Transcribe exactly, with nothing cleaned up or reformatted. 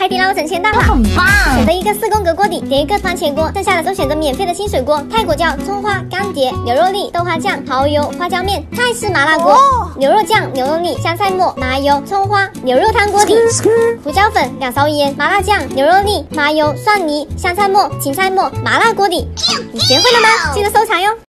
海底捞省钱大法， 很棒！ 选择一个四宫格锅底，点一个番茄锅，剩下的都选择免费的清水锅。泰国叫葱花、干碟、牛肉粒、豆花酱、蚝油、花椒面。泰式麻辣锅，哦、牛肉酱、牛肉粒、香菜末、麻油、葱花、牛肉汤锅底。胡椒粉两勺盐，麻辣酱、牛肉粒、麻油、蒜泥、香菜末、芹菜末、麻辣锅底。你学会了吗？记得收藏哟。